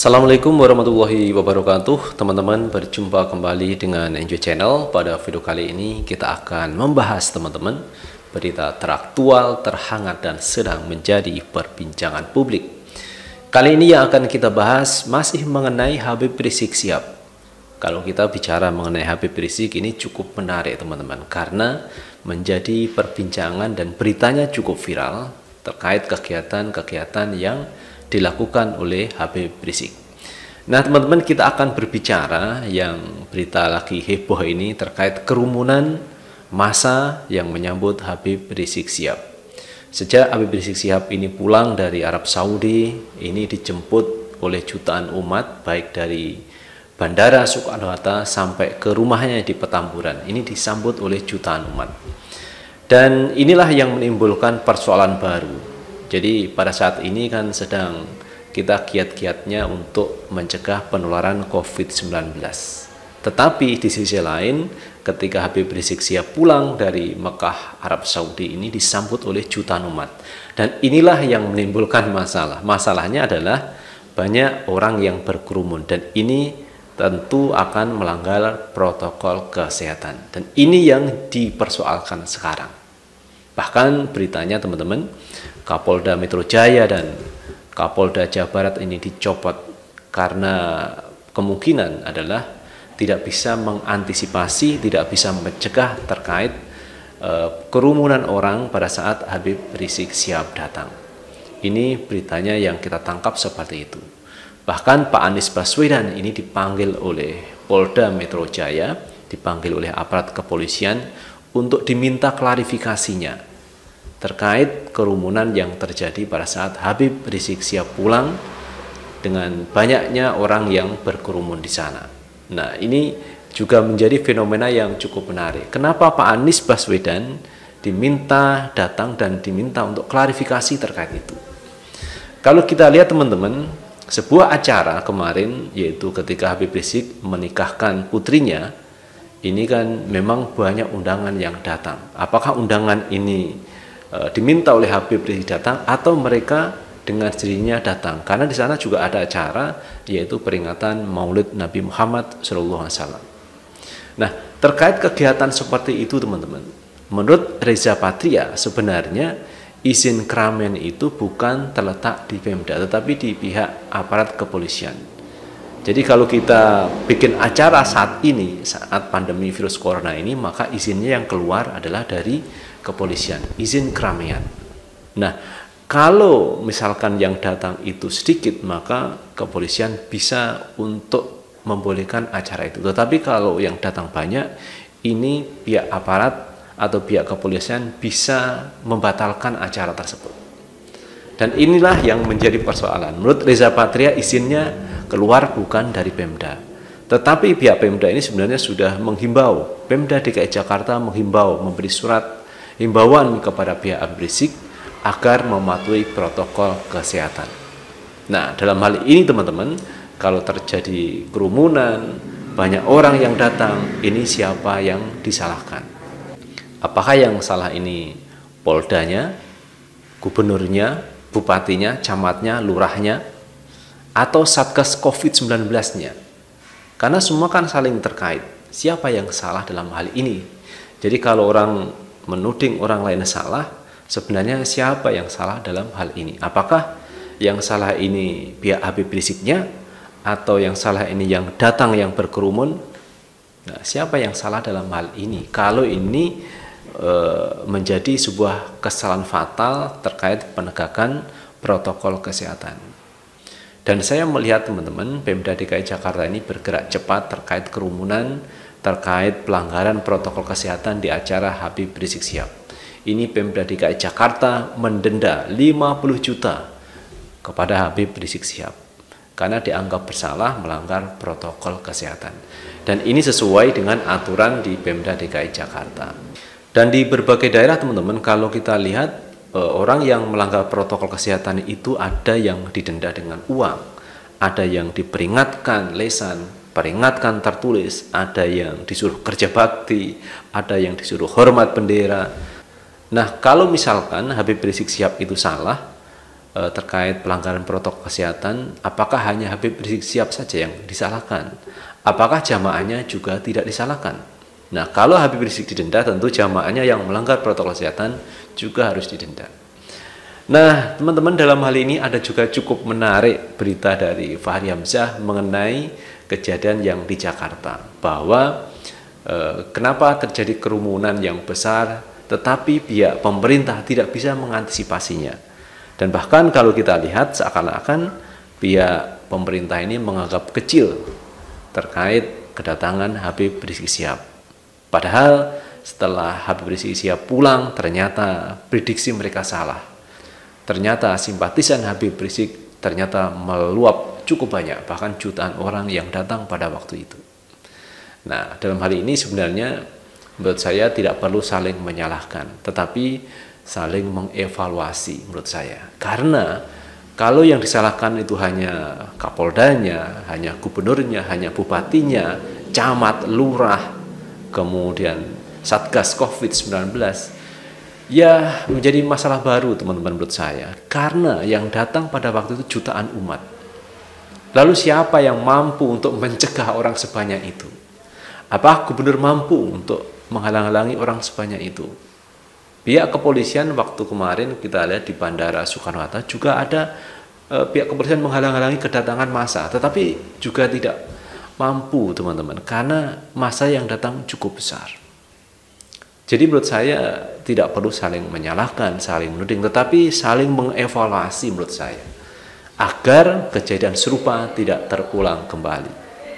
Assalamualaikum warahmatullahi wabarakatuh. Teman-teman, berjumpa kembali dengan Enjoy Channel. Pada video kali ini kita akan membahas teman-teman berita teraktual, terhangat dan sedang menjadi perbincangan publik. Kali ini yang akan kita bahas masih mengenai Habib Rizik Syihab. Kalau kita bicara mengenai Habib Rizik, ini cukup menarik teman-teman, karena menjadi perbincangan dan beritanya cukup viral terkait kegiatan-kegiatan yang dilakukan oleh Habib Rizik. Nah teman-teman, kita akan berbicara yang berita lagi heboh ini terkait kerumunan massa yang menyambut Habib Rizik Syihab. Sejak Habib Rizik Syihab ini pulang dari Arab Saudi, ini dijemput oleh jutaan umat, baik dari Bandara Soekarno-Hatta sampai ke rumahnya di Petamburan. Ini disambut oleh jutaan umat. Dan inilah yang menimbulkan persoalan baru. Jadi pada saat ini kan sedang kita giat-giatnya untuk mencegah penularan COVID-19. Tetapi di sisi lain, ketika Habib Rizik Syihab pulang dari Mekah, Arab Saudi, ini disambut oleh jutaan umat. Dan inilah yang menimbulkan masalah. Masalahnya adalah banyak orang yang berkerumun, dan ini tentu akan melanggar protokol kesehatan. Dan ini yang dipersoalkan sekarang. Bahkan beritanya teman-teman, Kapolda Metro Jaya dan Kapolda Jawa Barat ini dicopot karena kemungkinan adalah tidak bisa mengantisipasi, tidak bisa mencegah terkait kerumunan orang pada saat Habib Rizik Syihab datang. Ini beritanya yang kita tangkap seperti itu. Bahkan Pak Anies Baswedan ini dipanggil oleh Polda Metro Jaya, dipanggil oleh aparat kepolisian untuk diminta klarifikasinya terkait kerumunan yang terjadi pada saat Habib Rizik Syihab pulang dengan banyaknya orang yang berkerumun di sana. Nah, ini juga menjadi fenomena yang cukup menarik. Kenapa Pak Anies Baswedan diminta datang dan diminta untuk klarifikasi terkait itu? Kalau kita lihat teman-teman, sebuah acara kemarin, yaitu ketika Habib Rizik menikahkan putrinya, ini kan memang banyak undangan yang datang. Apakah undangan ini diminta oleh Habib Rizik datang atau mereka dengan sendirinya datang? Karena di sana juga ada acara, yaitu peringatan Maulid Nabi Muhammad SAW. Nah, terkait kegiatan seperti itu teman-teman, menurut Reza Patria sebenarnya izin keramaian itu bukan terletak di Pemda, tetapi di pihak aparat kepolisian. Jadi kalau kita bikin acara saat ini, saat pandemi virus corona ini, maka izinnya yang keluar adalah dari kepolisian, izin keramaian. Nah, kalau misalkan yang datang itu sedikit, maka kepolisian bisa untuk membolehkan acara itu. Tetapi kalau yang datang banyak, ini pihak aparat atau pihak kepolisian bisa membatalkan acara tersebut. Dan inilah yang menjadi persoalan. Menurut Reza Patria, izinnya keluar bukan dari Pemda. Tetapi pihak Pemda ini sebenarnya sudah menghimbau, Pemda DKI Jakarta menghimbau, memberi surat himbauan kepada pihak Habib Rizik agar mematuhi protokol kesehatan. Nah, dalam hal ini teman-teman, kalau terjadi kerumunan, banyak orang yang datang, ini siapa yang disalahkan? Apakah yang salah ini Poldanya, gubernurnya, bupatinya, camatnya, lurahnya, atau Satgas COVID-19-nya? Karena semua kan saling terkait. Siapa yang salah dalam hal ini? Jadi kalau orang menuding orang lain salah, sebenarnya siapa yang salah dalam hal ini? Apakah yang salah ini pihak Habib Riziknya, atau yang salah ini yang datang yang berkerumun? Nah, siapa yang salah dalam hal ini? Kalau ini menjadi sebuah kesalahan fatal terkait penegakan protokol kesehatan. Dan saya melihat teman-teman, Pemda DKI Jakarta ini bergerak cepat terkait kerumunan, terkait pelanggaran protokol kesehatan di acara Habib Rizik Syihab. Ini Pemda DKI Jakarta mendenda 50 juta kepada Habib Rizik Syihab karena dianggap bersalah melanggar protokol kesehatan. Dan ini sesuai dengan aturan di Pemda DKI Jakarta. Dan di berbagai daerah teman-teman, kalau kita lihat orang yang melanggar protokol kesehatan itu ada yang didenda dengan uang, ada yang diperingatkan lesan, peringatkan tertulis, ada yang disuruh kerja bakti, ada yang disuruh hormat bendera. Nah, kalau misalkan Habib Rizik Syihab itu salah, terkait pelanggaran protokol kesehatan, apakah hanya Habib Rizik Syihab saja yang disalahkan? Apakah jamaahnya juga tidak disalahkan? Nah, kalau Habib Rizik didenda, tentu jamaahnya yang melanggar protokol kesehatan juga harus didenda. Nah, teman-teman, dalam hal ini ada juga cukup menarik berita dari Fahri Hamzah mengenai kejadian yang di Jakarta, bahwa kenapa terjadi kerumunan yang besar tetapi pihak pemerintah tidak bisa mengantisipasinya. Dan bahkan kalau kita lihat seakan-akan pihak pemerintah ini menganggap kecil terkait kedatangan Habib Rizik Syihab. Padahal setelah Habib Rizik Syihab pulang, ternyata prediksi mereka salah. Ternyata simpatisan Habib Rizik ternyata meluap cukup banyak, bahkan jutaan orang yang datang pada waktu itu. Nah, dalam hal ini sebenarnya menurut saya tidak perlu saling menyalahkan, tetapi saling mengevaluasi menurut saya. Karena kalau yang disalahkan itu hanya Kapoldanya, hanya gubernurnya, hanya bupatinya, camat, lurah, kemudian Satgas COVID-19, ya menjadi masalah baru teman-teman menurut saya. Karena yang datang pada waktu itu jutaan umat. Lalu siapa yang mampu untuk mencegah orang sebanyak itu? Apa gubernur mampu untuk menghalang-halangi orang sebanyak itu? Pihak kepolisian waktu kemarin kita lihat di Bandara Soekarno-Hatta juga ada pihak kepolisian menghalang-halangi kedatangan massa, tetapi juga tidak mampu teman-teman, karena massa yang datang cukup besar. Jadi menurut saya tidak perlu saling menyalahkan, saling menuding, tetapi saling mengevaluasi menurut saya, agar kejadian serupa tidak terulang kembali.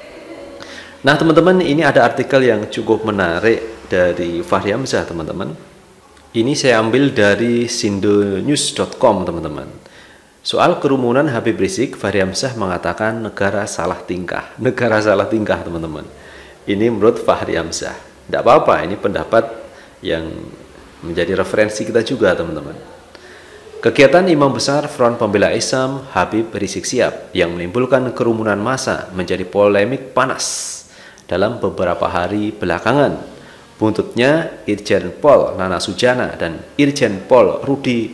Nah teman-teman, ini ada artikel yang cukup menarik dari Fahri Hamzah teman-teman. Ini saya ambil dari sindonews.com teman-teman. Soal kerumunan Habib Rizik, Fahri Hamzah mengatakan negara salah tingkah. Negara salah tingkah teman-teman. Ini menurut Fahri Hamzah. Tidak apa-apa, ini pendapat yang menjadi referensi kita juga teman-teman. Kegiatan Imam Besar Front Pembela Islam Habib Rizik Syihab yang menimbulkan kerumunan massa menjadi polemik panas dalam beberapa hari belakangan. Buntutnya Irjen Pol Nana Sujana dan Irjen Pol Rudi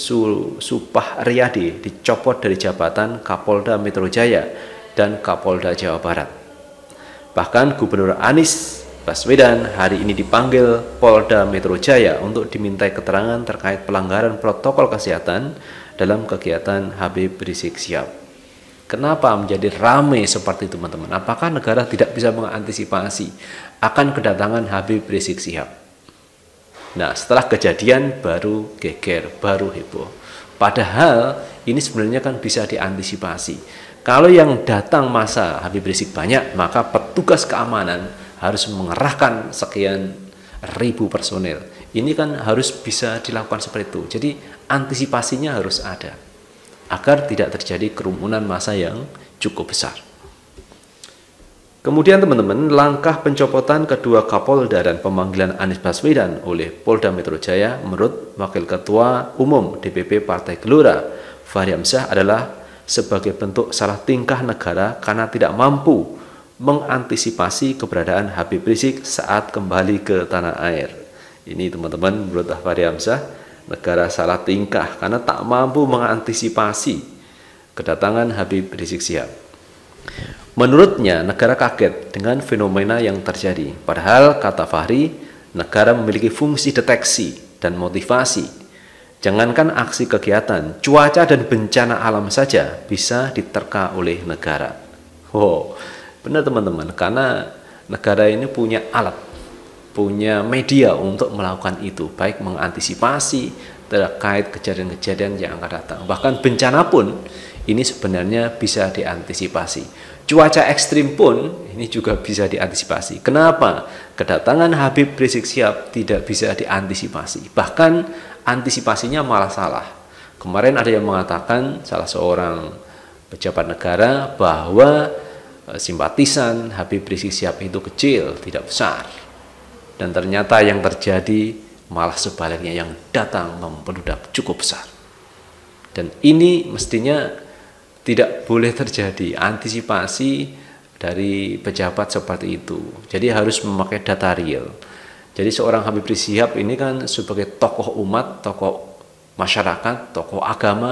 Supahriyadi dicopot dari jabatan Kapolda Metro Jaya dan Kapolda Jawa Barat. Bahkan Gubernur Anies Baswedan hari ini dipanggil Polda Metro Jaya untuk dimintai keterangan terkait pelanggaran protokol kesehatan dalam kegiatan Habib Rizik Syihab. Kenapa menjadi ramai seperti itu teman-teman? Apakah negara tidak bisa mengantisipasi akan kedatangan Habib Rizik Syihab? Nah, setelah kejadian baru geger, baru heboh. Padahal ini sebenarnya kan bisa diantisipasi. Kalau yang datang masa Habib Rizik banyak, maka petugas keamanan harus mengerahkan sekian ribu personel. Ini kan harus bisa dilakukan seperti itu. Jadi antisipasinya harus ada agar tidak terjadi kerumunan massa yang cukup besar. Kemudian teman-teman, langkah pencopotan kedua Kapolda dan pemanggilan Anies Baswedan oleh Polda Metro Jaya menurut Wakil Ketua Umum DPP Partai Gelora Fahri Hamzah adalah sebagai bentuk salah tingkah negara karena tidak mampu mengantisipasi keberadaan Habib Rizik saat kembali ke tanah air. Ini teman-teman menurut Fahri Hamzah, negara salah tingkah karena tak mampu mengantisipasi kedatangan Habib Rizik Syihab. Menurutnya negara kaget dengan fenomena yang terjadi. Padahal kata Fahri, negara memiliki fungsi deteksi dan motivasi. Jangankan aksi kegiatan, cuaca dan bencana alam saja bisa diterka oleh negara. Wow, benar teman-teman, karena negara ini punya alat, punya media untuk melakukan itu, baik mengantisipasi terkait kejadian-kejadian yang akan datang. Bahkan bencana pun ini sebenarnya bisa diantisipasi. Cuaca ekstrim pun ini juga bisa diantisipasi. Kenapa? Kedatangan Habib Rizik Syihab tidak bisa diantisipasi. Bahkan antisipasinya malah salah. Kemarin ada yang mengatakan, salah seorang pejabat negara, bahwa simpatisan Habib Rizik Syihab itu kecil, tidak besar. Dan ternyata yang terjadi malah sebaliknya, yang datang membeludak cukup besar. Dan ini mestinya tidak boleh terjadi. Antisipasi dari pejabat seperti itu. Jadi harus memakai data real. Jadi seorang Habib Rizik Syihab ini kan sebagai tokoh umat, tokoh masyarakat, tokoh agama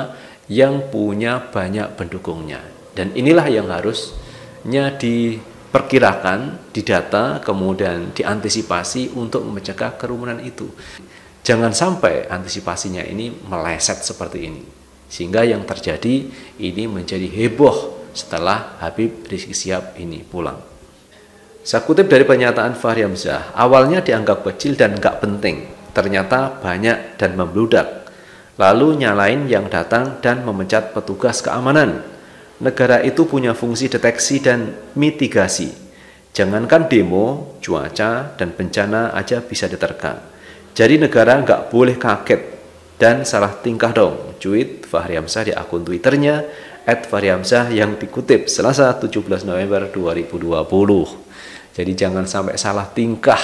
yang punya banyak pendukungnya. Dan inilah yang harusnya diperkirakan, didata, kemudian diantisipasi untuk mencegah kerumunan itu. Jangan sampai antisipasinya ini meleset seperti ini, sehingga yang terjadi ini menjadi heboh setelah Habib Rizik Syihab ini pulang. Saya kutip dari pernyataan Fahri Hamzah, awalnya dianggap kecil dan nggak penting, ternyata banyak dan membludak. Lalu nyalain yang datang dan memecat petugas keamanan. Negara itu punya fungsi deteksi dan mitigasi. Jangankan demo, cuaca, dan bencana aja bisa diterkam. Jadi negara nggak boleh kaget dan salah tingkah dong. Cuit Fahri Hamzah di akun Twitternya @fahrihamzah yang dikutip Selasa 17 November 2020. Jadi jangan sampai salah tingkah.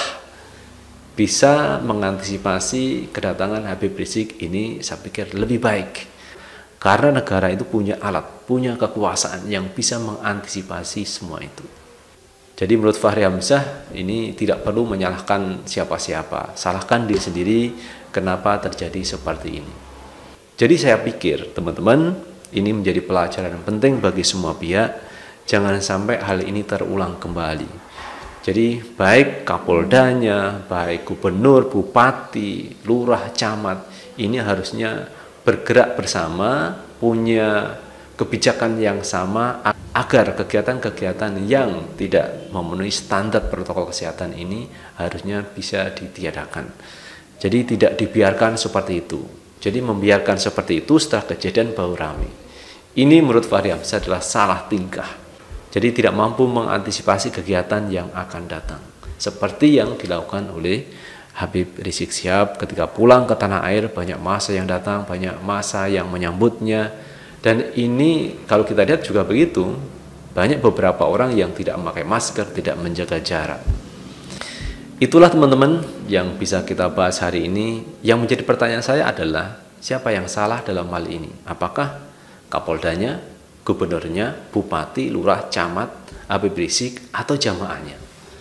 Bisa mengantisipasi kedatangan Habib Rizik ini, saya pikir lebih baik. Karena negara itu punya alat, punya kekuasaan yang bisa mengantisipasi semua itu. Jadi menurut Fahri Hamzah ini tidak perlu menyalahkan siapa-siapa. Salahkan diri sendiri kenapa terjadi seperti ini. Jadi saya pikir teman-teman, ini menjadi pelajaran penting bagi semua pihak. Jangan sampai hal ini terulang kembali. Jadi baik Kapoldanya, baik gubernur, bupati, lurah, camat, ini harusnya bergerak bersama, punya kebijakan yang sama agar kegiatan-kegiatan yang tidak memenuhi standar protokol kesehatan ini harusnya bisa ditiadakan. Jadi tidak dibiarkan seperti itu. Jadi membiarkan seperti itu setelah kejadian baru ramai. Ini menurut Fahri Hamzah adalah salah tingkah. Jadi tidak mampu mengantisipasi kegiatan yang akan datang. Seperti yang dilakukan oleh Habib Rizik Syihab ketika pulang ke tanah air, banyak massa yang datang, banyak massa yang menyambutnya. Dan ini kalau kita lihat juga begitu, banyak beberapa orang yang tidak memakai masker, tidak menjaga jarak. Itulah teman-teman yang bisa kita bahas hari ini. Yang menjadi pertanyaan saya adalah, siapa yang salah dalam hal ini? Apakah Kapoldanya, gubernurnya, bupati, lurah, camat, Habib Rizik, atau jamaahnya?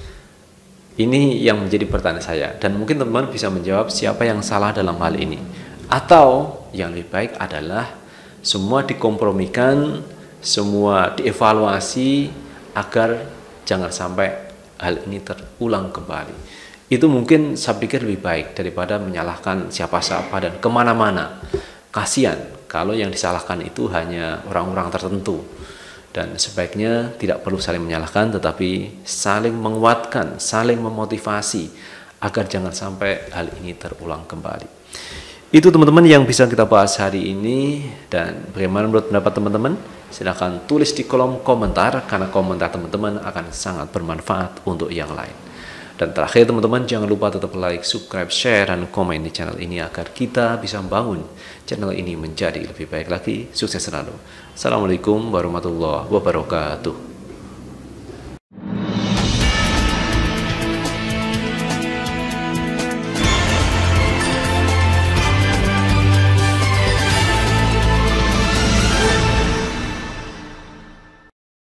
Ini yang menjadi pertanyaan saya. Dan mungkin teman-teman bisa menjawab siapa yang salah dalam hal ini. Atau yang lebih baik adalah semua dikompromikan, semua dievaluasi agar jangan sampai hal ini terulang kembali. Itu mungkin saya pikir lebih baik daripada menyalahkan siapa-siapa dan kemana-mana. Kasihan kalau yang disalahkan itu hanya orang-orang tertentu. Dan sebaiknya tidak perlu saling menyalahkan, tetapi saling menguatkan, saling memotivasi agar jangan sampai hal ini terulang kembali. Itu teman-teman yang bisa kita bahas hari ini. Dan bagaimana menurut pendapat teman-teman? Silahkan tulis di kolom komentar, karena komentar teman-teman akan sangat bermanfaat untuk yang lain. Dan terakhir teman-teman, jangan lupa tetap like, subscribe, share, dan komen di channel ini agar kita bisa membangun channel ini menjadi lebih baik lagi. Sukses selalu. Assalamualaikum warahmatullahi wabarakatuh.